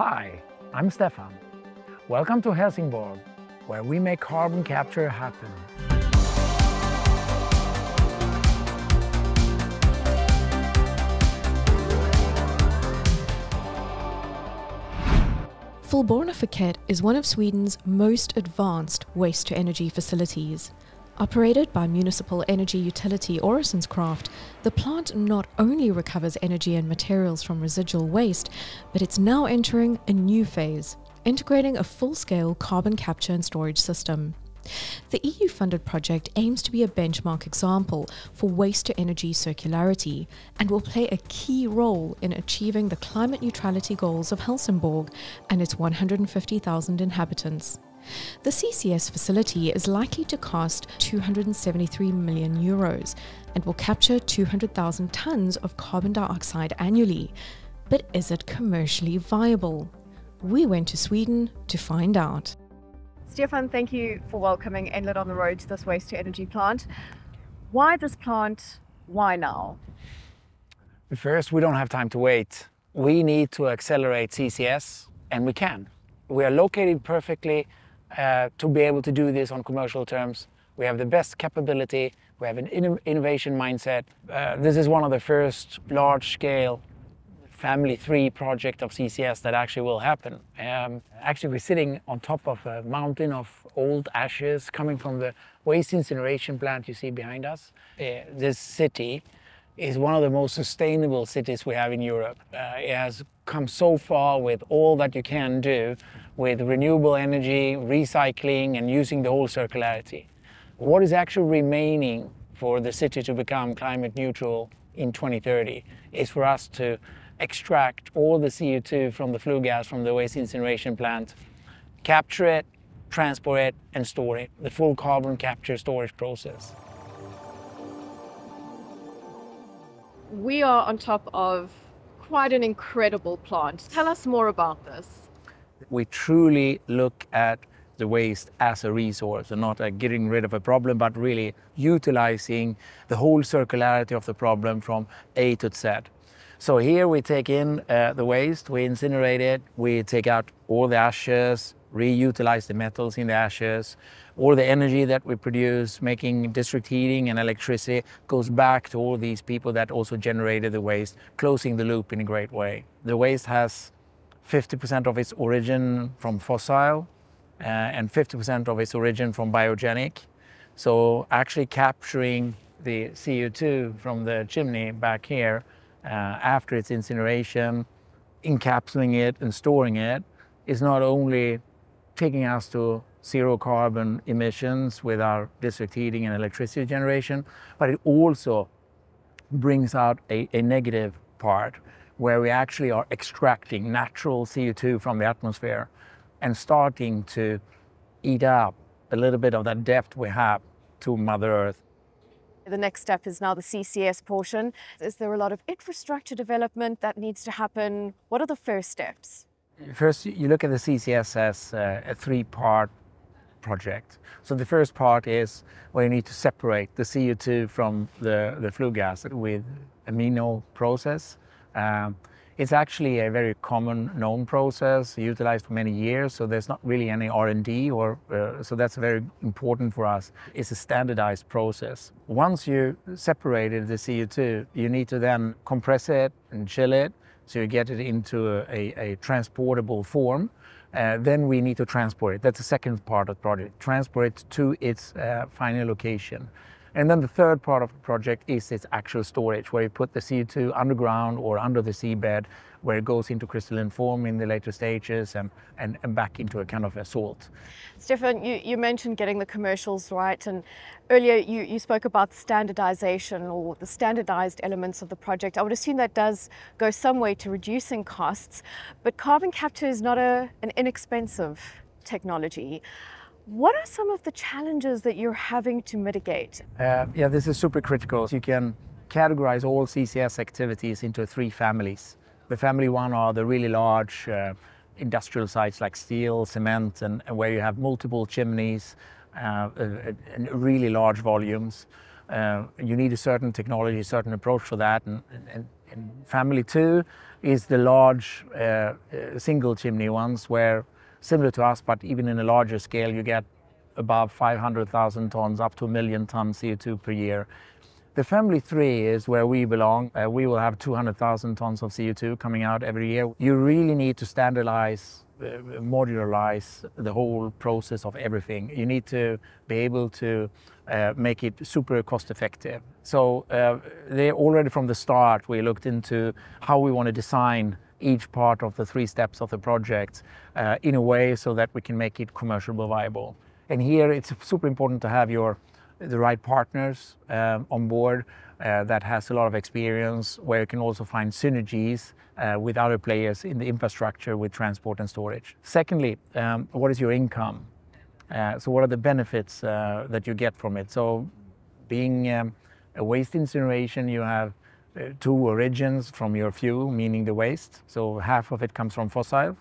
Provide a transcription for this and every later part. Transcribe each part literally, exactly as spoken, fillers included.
Hi, I'm Stefan. Welcome to Helsingborg, where we make carbon capture happen. Filbornaverket is one of Sweden's most advanced waste-to-energy facilities. Operated by municipal energy utility Öresundskraft, the plant not only recovers energy and materials from residual waste, but it's now entering a new phase, integrating a full-scale carbon capture and storage system. The E U-funded project aims to be a benchmark example for waste-to-energy circularity and will play a key role in achieving the climate neutrality goals of Helsingborg and its one hundred fifty thousand inhabitants. The C C S facility is likely to cost two hundred seventy-three million euros and will capture two hundred thousand tons of carbon dioxide annually. But is it commercially viable? We went to Sweden to find out. Stefan, thank you for welcoming Enlit on the road to this waste-to-energy plant. Why this plant? Why now? First, we don't have time to wait. We need to accelerate C C S, and we can. We are located perfectly uh, to be able to do this on commercial terms. We have the best capability. We have an in innovation mindset. Uh, this is one of the first large-scale family three project of C C S that actually will happen. Um, actually, we're sitting on top of a mountain of old ashes coming from the waste incineration plant you see behind us. Uh, this city is one of the most sustainable cities we have in Europe. Uh, it has come so far with all that you can do with renewable energy, recycling, and using the whole circularity. What is actually remaining for the city to become climate neutral in twenty thirty is for us to extract all the C O two from the flue gas from the waste incineration plant, capture it, transport it, and store it. The full carbon capture storage process. We are on top of quite an incredible plant. Tell us more about this. We truly look at the waste as a resource and not like getting rid of a problem, but really utilizing the whole circularity of the problem from A to Z. So here we take in uh, the waste, we incinerate it, we take out all the ashes, reutilize the metals in the ashes. All the energy that we produce making district heating and electricity goes back to all these people that also generated the waste, closing the loop in a great way. The waste has fifty percent of its origin from fossil uh, and fifty percent of its origin from biogenic. So actually capturing the C O two from the chimney back here uh, after its incineration, encapsulating it and storing it is not only taking us to zero carbon emissions with our district heating and electricity generation, but it also brings out a, a negative part where we actually are extracting natural C O two from the atmosphere and starting to eat up a little bit of that debt we have to Mother Earth. The next step is now the C C S portion. Is there a lot of infrastructure development that needs to happen? What are the first steps? First, you look at the C C S as a, a three-part project. So the first part is where you need to separate the C O two from the, the flue gas with amino process. Um, it's actually a very common known process utilized for many years, so there's not really any R and D, or uh, so that's very important for us. It's a standardized process. Once you separated the C O two, you need to then compress it and chill it so you get it into a, a, a transportable form. Uh, then we need to transport it. That's the second part of the project. Transport it to its uh, final location. And then the third part of the project is its actual storage, where you put the C O two underground or under the seabed, where it goes into crystalline form in the later stages and, and, and back into a kind of a salt. Stefan, you, you mentioned getting the commercials right, and earlier you, you spoke about standardization or the standardized elements of the project. I would assume that does go some way to reducing costs, but carbon capture is not a, an inexpensive technology. What are some of the challenges that you're having to mitigate? Uh, yeah, this is super critical. You can categorize all C C S activities into three families. The family one are the really large uh, industrial sites like steel, cement, and, and where you have multiple chimneys uh, and really large volumes. Uh, you need a certain technology, a certain approach for that, and, and And family two is the large uh, uh, single chimney ones, where similar to us, but even in a larger scale, you get above five hundred thousand tons, up to a million tons C O two per year. The family three is where we belong. Uh, we will have two hundred thousand tons of C O two coming out every year. You really need to standardize, uh, modularize the whole process of everything. You need to be able to uh, make it super cost effective. So uh, they already from the start, we looked into how we want to design each part of the three steps of the project uh, in a way so that we can make it commercially viable. And here it's super important to have your the right partners um, on board uh, that has a lot of experience, where you can also find synergies uh, with other players in the infrastructure with transport and storage. Secondly, um, what is your income? Uh, so what are the benefits uh, that you get from it? So being um, a waste incineration, you have uh, two origins from your fuel, meaning the waste. So half of it comes from fossil.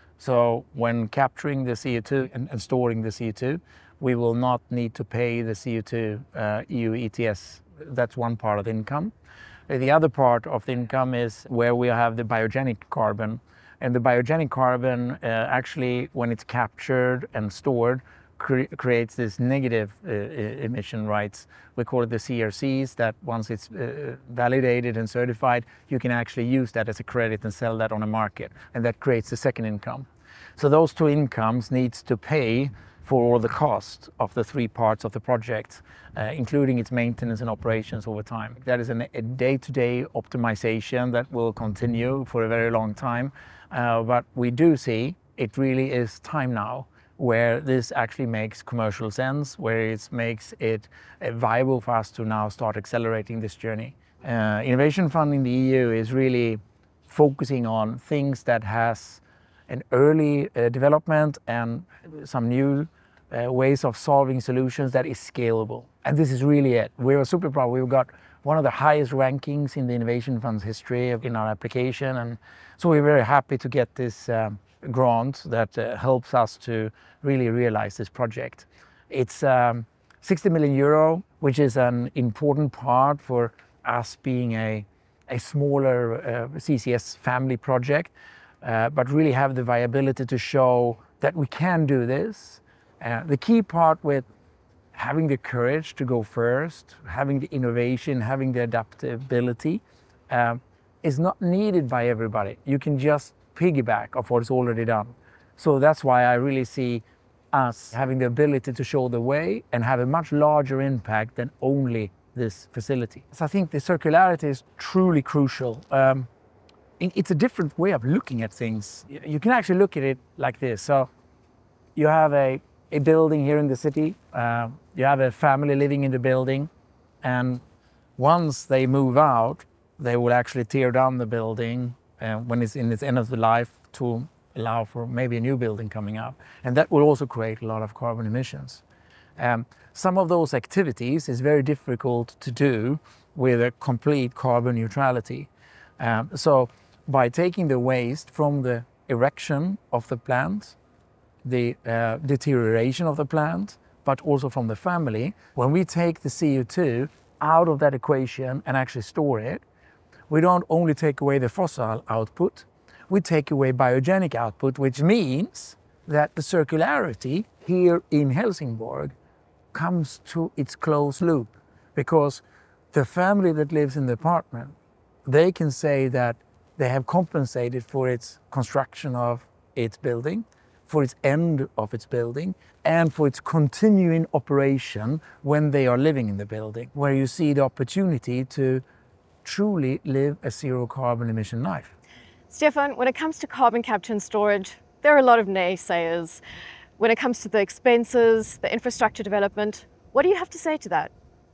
So when capturing the C O two and, and storing the C O two, we will not need to pay the C O two uh, E U E T S. That's one part of the income. The other part of the income is where we have the biogenic carbon. And the biogenic carbon uh, actually, when it's captured and stored, cre creates this negative uh, emission rights. We call it the C R Cs, that once it's uh, validated and certified, you can actually use that as a credit and sell that on a market. And that creates a second income. So those two incomes needs to pay for all the cost of the three parts of the project, uh, including its maintenance and operations over time. That is an, a day-to-day optimization that will continue for a very long time. Uh, but we do see it really is time now where this actually makes commercial sense, where it makes it uh, viable for us to now start accelerating this journey. Uh, Innovation Fund in the E U is really focusing on things that has an early uh, development and some new uh, ways of solving solutions that is scalable. And this is really it. We are super proud. We've got one of the highest rankings in the Innovation Fund's history in our application. And so we're very happy to get this um, grant that uh, helps us to really realize this project. It's um, sixty million euro, which is an important part for us being a, a smaller uh, C C S family project. Uh, but really have the viability to show that we can do this. Uh, the key part with having the courage to go first, having the innovation, having the adaptability, uh, is not needed by everybody. You can just piggyback off what's already done. So that's why I really see us having the ability to show the way and have a much larger impact than only this facility. So I think the circularity is truly crucial. Um, It's a different way of looking at things. You can actually look at it like this. So you have a, a building here in the city. Uh, you have a family living in the building. And once they move out, they will actually tear down the building uh, when it's in its end of the life to allow for maybe a new building coming up. And that will also create a lot of carbon emissions. Um, some of those activities is very difficult to do with a complete carbon neutrality. Um, so by taking the waste from the erection of the plant, the uh, deterioration of the plant, but also from the family, when we take the C O two out of that equation and actually store it, we don't only take away the fossil output, we take away biogenic output, which means that the circularity here in Helsingborg comes to its closed loop, because the family that lives in the apartment, they can say that they have compensated for its construction of its building, for its end of its building, and for its continuing operation when they are living in the building, where you see the opportunity to truly live a zero carbon emission life. Stefan, when it comes to carbon capture and storage, there are a lot of naysayers. When it comes to the expenses, the infrastructure development, what do you have to say to that?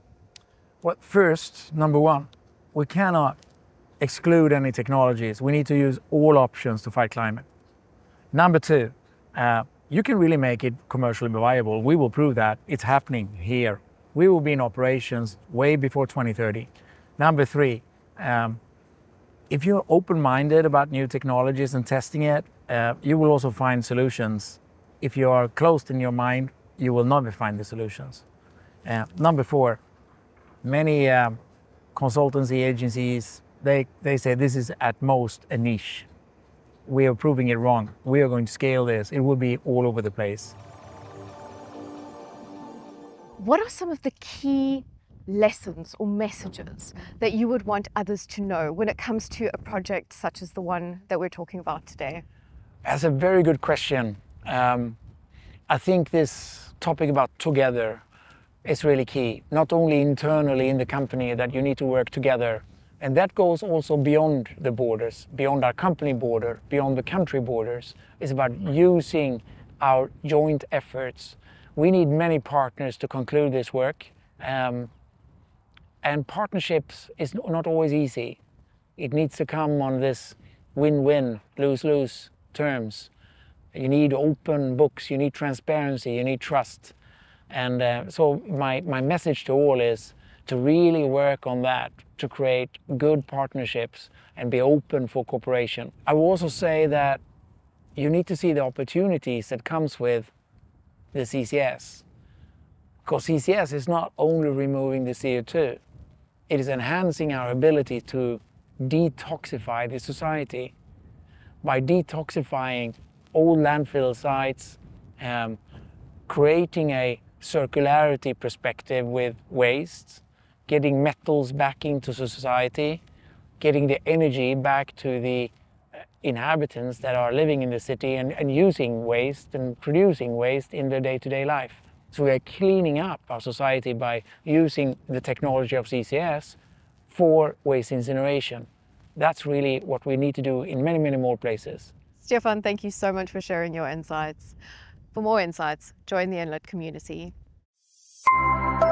Well, first, number one, we cannot exclude any technologies. We need to use all options to fight climate. Number two, uh, you can really make it commercially viable. We will prove that. It's happening here. We will be in operations way before twenty thirty. Number three, um, if you're open-minded about new technologies and testing it, uh, you will also find solutions. If you are closed in your mind, you will never find the solutions. Uh, number four, many uh, consultancy agencies they, they say this is at most a niche. We are proving it wrong. We are going to scale this. It will be all over the place. What are some of the key lessons or messages that you would want others to know when it comes to a project such as the one that we're talking about today? That's a very good question. Um, I think this topic about together is really key. Not only internally in the company that you need to work together, and that goes also beyond the borders, beyond our company border, beyond the country borders. It's about using our joint efforts. We need many partners to conclude this work. Um, and partnerships is not always easy. It needs to come on this win-win, lose-lose terms. You need open books, you need transparency, you need trust. And uh, so my, my message to all is to really work on that, to create good partnerships and be open for cooperation. I will also say that you need to see the opportunities that comes with the C C S. Because C C S is not only removing the C O two, it is enhancing our ability to detoxify the society. By detoxifying old landfill sites, um, creating a circularity perspective with waste, getting metals back into society, getting the energy back to the inhabitants that are living in the city and, and using waste and producing waste in their day-to-day life. So we are cleaning up our society by using the technology of C C S for waste incineration. That's really what we need to do in many, many more places. Stefan, thank you so much for sharing your insights. For more insights, join the Enlit community.